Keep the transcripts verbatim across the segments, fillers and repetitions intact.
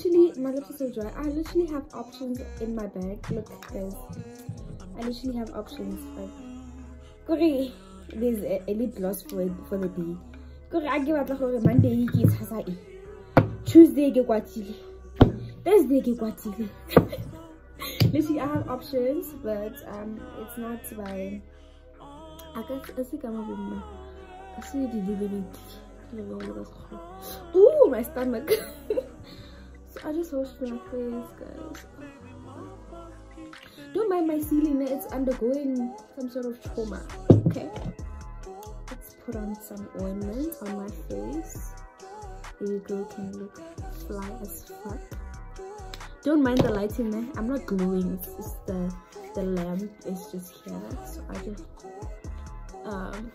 literally, my lips are so dry. I literally have options in my bag. Look, guys. I literally have options. Like, Kore, there's a, a lip gloss for for the day. Kore, I give out the Monday, Tuesday, get Thursday, get Literally, I have options, but um, it's not by. I guess I think I'm a I see the delivery. Ooh, my stomach. So I just washed my face, guys. Don't mind my ceiling, it's undergoing some sort of trauma. Okay, let's put on some ointment on my face. Baby girl can look fly as fuck. Don't mind the lighting there. I'm not glowing. It's just the the lamp is just here. So I just um.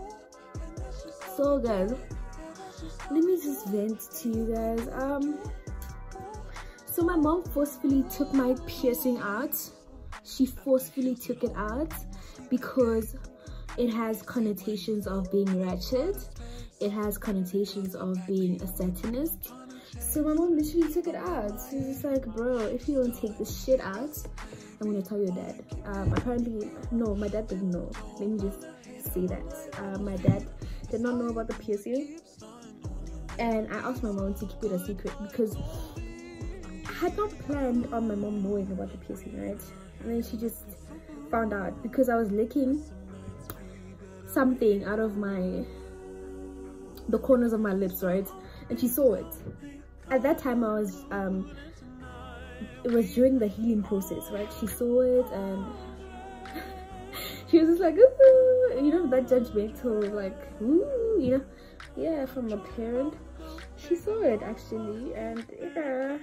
So guys, let me just vent to you guys. Um. So my mom forcefully took my piercing out. She forcefully took it out because it has connotations of being ratchet. It has connotations of being a satanist. So my mom literally took it out. She's just like, bro, if you don't take this shit out, I'm gonna tell your dad. Um, apparently, no, my dad didn't know. Let me just say that. Uh, my dad did not know about the piercing. And I asked my mom to keep it a secret because I had not planned on my mom knowing about the piercing, right? And then she just found out because I was licking something out of my, the corners of my lips, right? And she saw it. At that time I was um it was during the healing process, right? She saw it and she was just like, ooh, you know, that judgmental, like, ooh, you know, yeah, from a parent. She saw it actually, and yeah,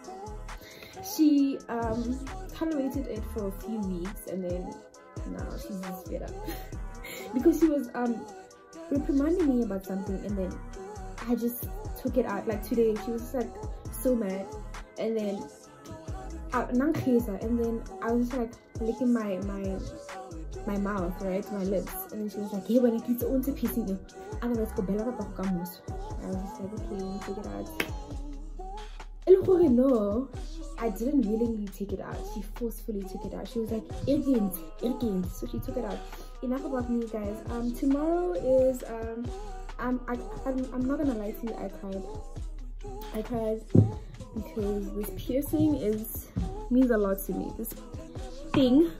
she um tolerated it for a few weeks, and then now she's just fed up because she was um reprimanding me about something, and then I just took it out. Like today, she was just like so mad, and then uh, and then I was just like licking my my my mouth, right, my lips, and then she was like, hey, when it's on to piercing you, otherwise go bella up. I was just like, okay, take it out. No, I didn't willingly take it out. She forcefully took it out. She was like, irgent, irgent. So she took it out. Enough about me, guys. Um, tomorrow is um, I'm I, I'm I'm not gonna lie to you. I cried. I cried because this piercing is means a lot to me. This thing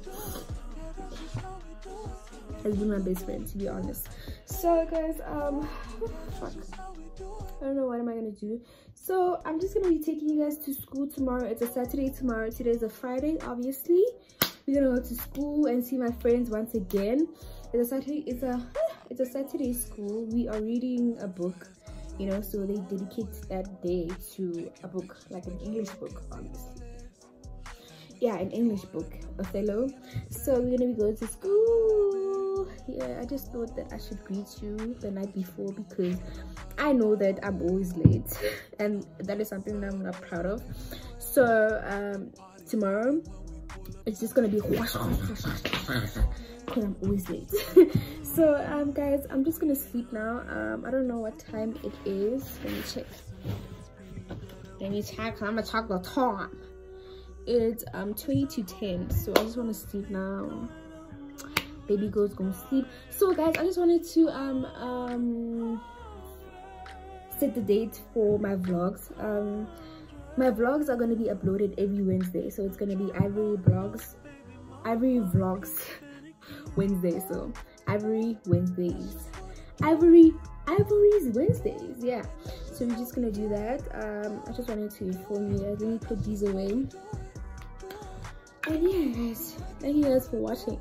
has been my best friend, to be honest. So, guys, um, fuck. I don't know what am I gonna do. So I'm just gonna be taking you guys to school tomorrow. It's a Saturday tomorrow. Today is a Friday, obviously. We're gonna go to school and see my friends once again. It's a Saturday. It's a it's a Saturday school. We are reading a book, you know. So they dedicate that day to a book, like an English book, obviously. Yeah, an English book, Othello. So we're gonna be going to school. Yeah, I just thought that I should greet you the night before because I know that I'm always late, and that is something that I'm not proud of. So um, tomorrow it's just gonna be because I'm always late. So um, guys, I'm just gonna sleep now. Um, I don't know what time it is. Let me check. Let me check. I'm gonna check the time. It's um twenty to ten, so I just want to sleep now. Baby girl's gonna sleep. So guys, I just wanted to um um set the date for my vlogs. Um my vlogs are going to be uploaded every Wednesday, so it's going to be Ivory vlogs Ivory vlogs Wednesday. So Ivory Wednesdays Ivory Ivory's Wednesdays, yeah. So we're just gonna do that. um I just wanted to inform you guys. Let me put these away. And yeah, guys, thank you guys for watching.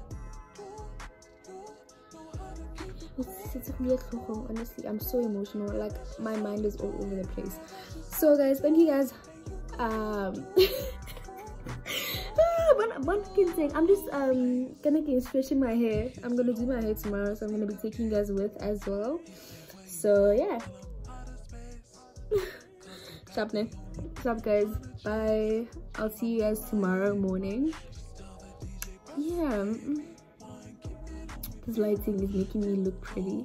It's, it's weird, honestly. I'm so emotional. Like, my mind is all over the place. So, guys, thank you guys. Um, one, one thing. I'm just um gonna get stretching my hair. I'm gonna do my hair tomorrow, so I'm gonna be taking you guys with as well. So yeah. Stop now. Stop, guys. Bye. I'll see you guys tomorrow morning. Yeah. This lighting is making me look pretty.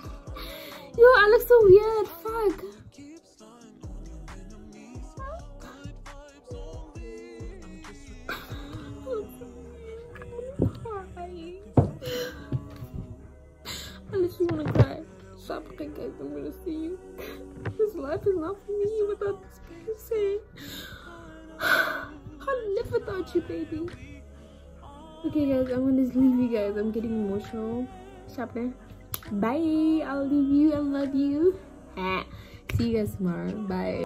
Yo, I look so weird. Fuck. guys, I'm gonna see you. This life is not for me without this person. I can't live without you, baby. Okay guys, I'm gonna leave you guys. I'm getting emotional. Sharpner. Bye. I'll leave you. I love you. See you guys tomorrow. Bye.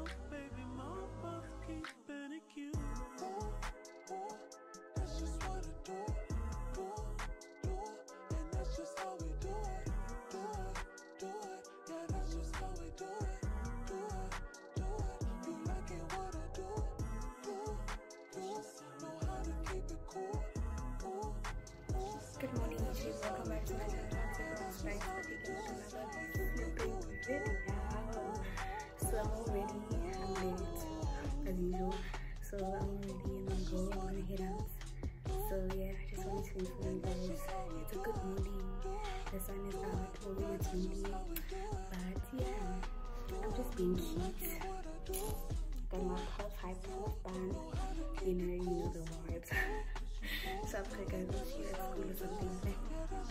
Good morning, YouTube. Welcome back to my channel. Thanks for taking another sleeping video. So I'm all ready. I'm late as usual. So I'm ready and I'm going. I'm gonna head out. So yeah, I just wanted to inform you guys. It's a good morning. The sun is out. Although it's windy, but yeah, I'm just being cute. Got my half hype, half bun. You know, you know the vibes. So I'm gonna go see you at school or something like that.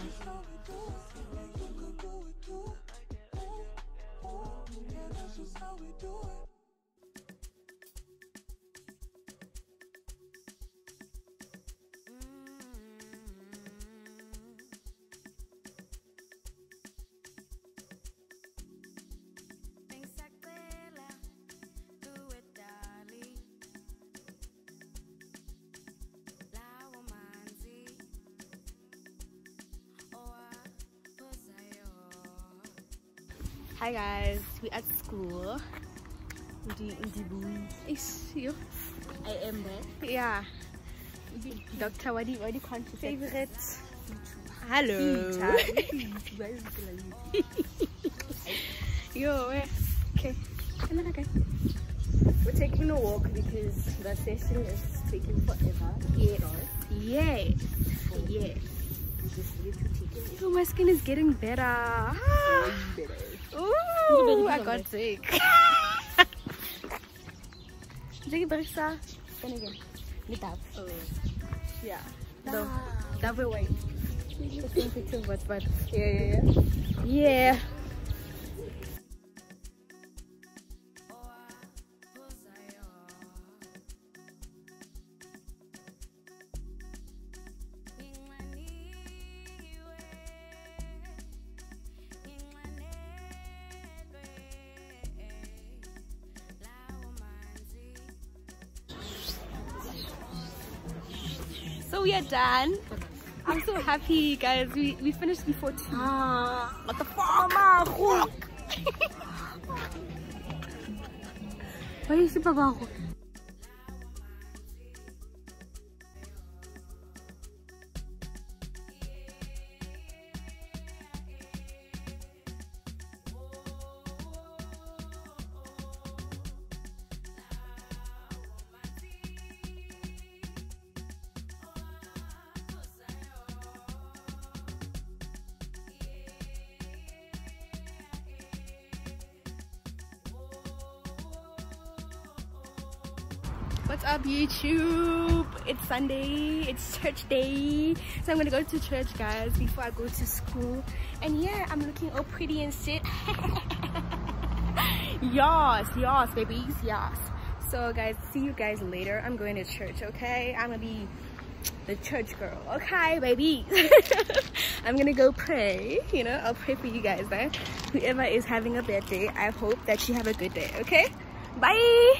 Hi guys, we at school. Is you? I am there. Yeah. Doctor, what do you, what do you call your favorite? Hello. Yo, where? Okay. Okay. We're taking a walk because the session is taking forever. Yes. Yes. Yes. Oh, my skin is getting better. Ah. Better. Ooh, I got sick. Take it sir. Then again. Meet up. Oh. Yeah. No. Double way. Sensitive, but but Yeah, yeah, yeah. yeah. So we are done. I'm so happy, guys. We we finished before two. Ah, What the fuck? Mama, why are you super bad? What's up, YouTube? It's Sunday, it's church day, so I'm gonna go to church, guys, before I go to school. And yeah, I'm looking all pretty and shit. Yes, yes, babies, yes. So guys, see you guys later. I'm going to church, okay? I'm gonna be the church girl, okay, baby? I'm gonna go pray, you know, I'll pray for you guys, eh? Whoever is having a bad day, I hope that you have a good day, okay? Bye.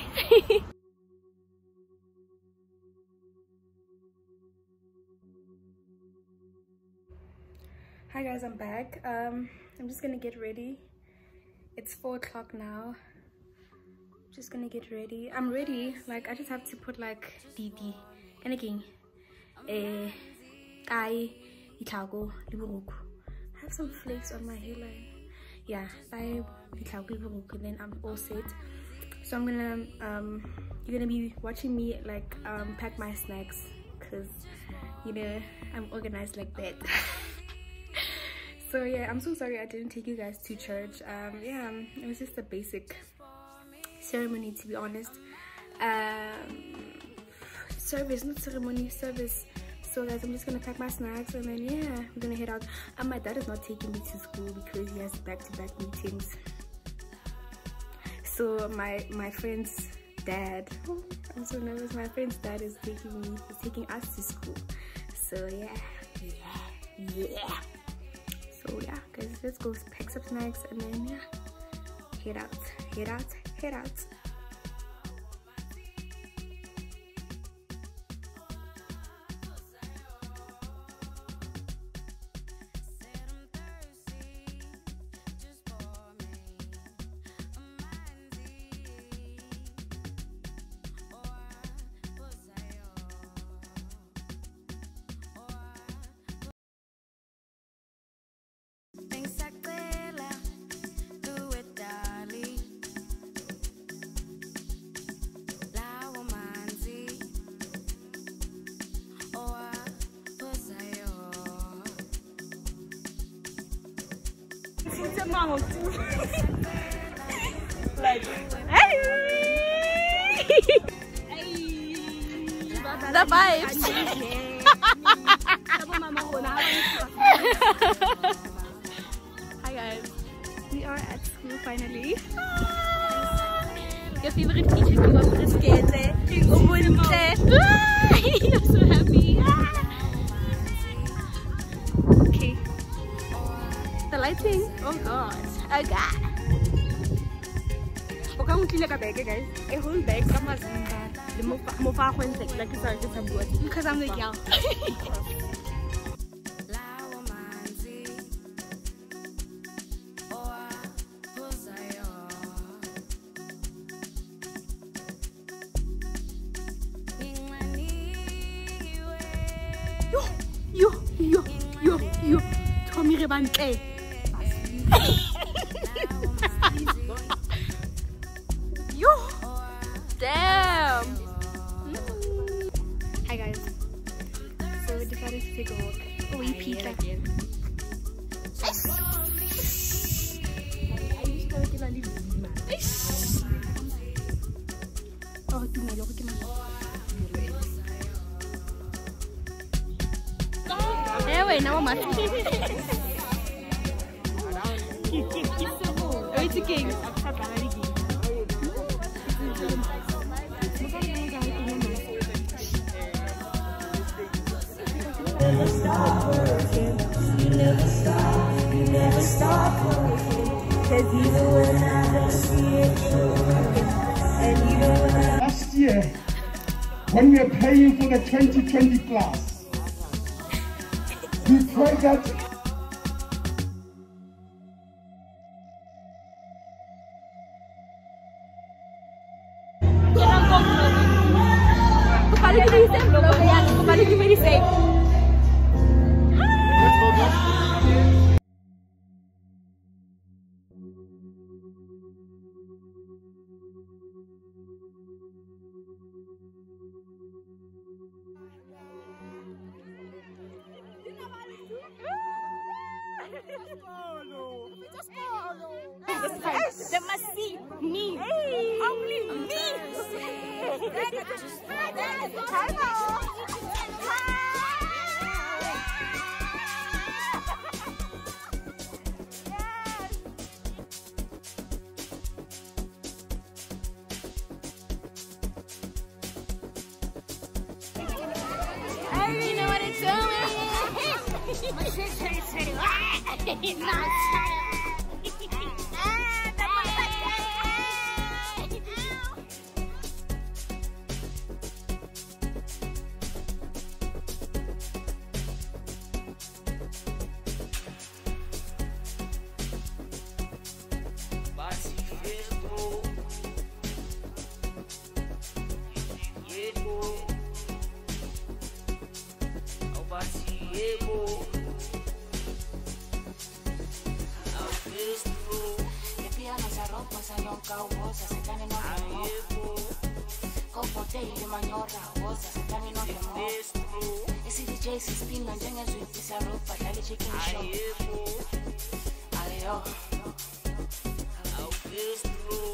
Hi guys, I'm back. um I'm just gonna get ready. It's four o'clock now. Just gonna get ready. I'm ready. Like, I just have to put like D D and again eh I itago liburuku. I have some flakes on my hairline. Yeah, I itago liburuku, then I'm all set. So I'm gonna um you're gonna be watching me like um pack my snacks, because you know I'm organized like that. So yeah, I'm so sorry I didn't take you guys to church. Um yeah, it was just a basic ceremony, to be honest. Um service, not ceremony, service. So guys, I'm just gonna pack my snacks and then yeah, we're gonna head out. And my dad is not taking me to school because he has back-to-back meetings. So my my friend's dad, oh, I'm so nervous. My friend's dad is taking me, is taking us to school. So yeah, yeah, yeah. So yeah, guys, let's go pack some snacks and then yeah, head out, head out, head out. Like, hey! The vibes. Hi guys, we are at school finally. Your favorite teacher came up with a skate. I'm so happy. Okay. The lighting. Oh god. Oh god. Okay, I'm clean like a bag, guys. A whole bag. Because I'm the girl. Yo, yo, yo, yo, Tommy Rebante. Yo, damn. Hi guys. So we decided to take a walk. Oh, we peeked again. Oh, give me, look, give me. Anyway, now I'm at it's a king. Never stop working. You never stop. You never stop working. Cause even when I don't see it through, and even when I... Last year, when we were paying for the twenty twenty class, we prayed that they must see me. Hey. Only me. I already know what it's doing. My sister is saying, not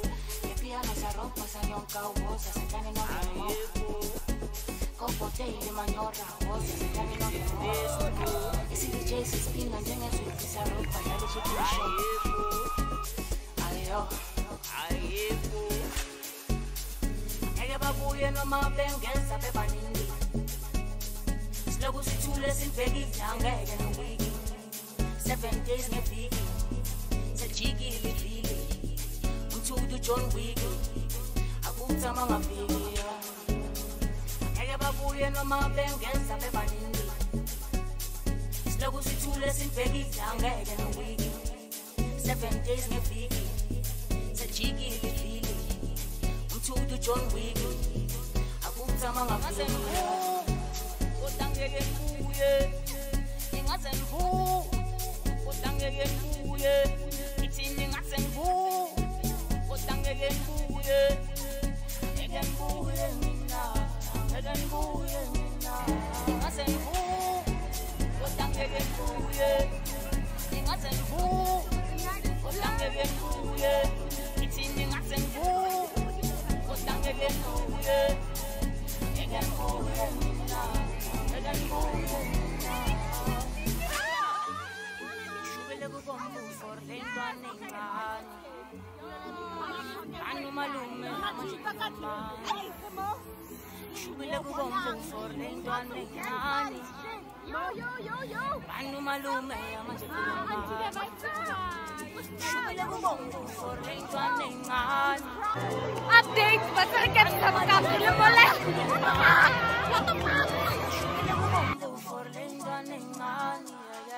Go for daily, Seven days ngeviki sajikile viki umthudu John Wick akuthama ngaviki ngeke babuye noma bengeza bebaningi siloku sithule sibheke ngeke nowiki seven days ngeviki sajikile viki umthudu John Wick akuthama ngaviki kodangeke kuye ingaze ngivu Kodangeke kuye ithini ngase ngivu Kodangeke kuye ngeke ngibuye mina ngeke ngibuye mina ngase ngivu Kodangeke kuye ngase ngivu Kodangeke kuye ithini ngase ngivu Kodangeke kuye ngeke ngibuye mina ngeke ngibuye mina For lentwane ngani Anu malume Shubile kubombo for lentwane ngani Anu malume Shubile kubombo for lentwane ngani Update, Matric sama kamu boleh. Shubile kubombo for lentwane ngani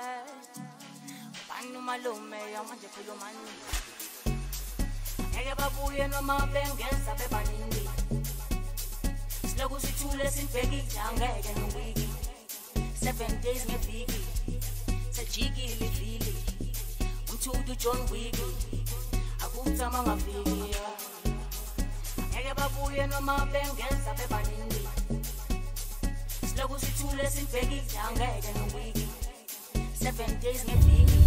Anu malume manje khulumani Ngeke babuye noma bengeza bebaningi Siloku sithule sibheke ngeke nowiki seven days ngeviki sajikile vili umthudu John Wick akuthama ngaviki Ngeke babuye noma bengeza bebaningi Siloku sithule sibheke ngeke nowiki seven days ngeviki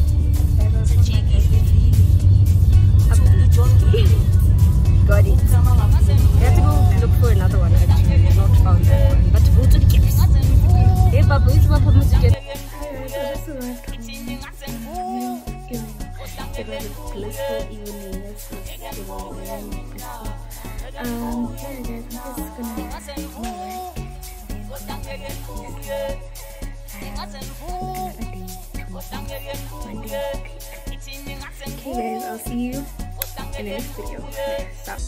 Got it. We have to go look for another one actually. Not found that one. But go to the gifts. Hey Babu, it's what I'm to get. It was a blissful evening. Yes, it was very blissful. Um, yeah guys, I'm just gonna go work. Okay guys, I'll see you in the next video. Stop.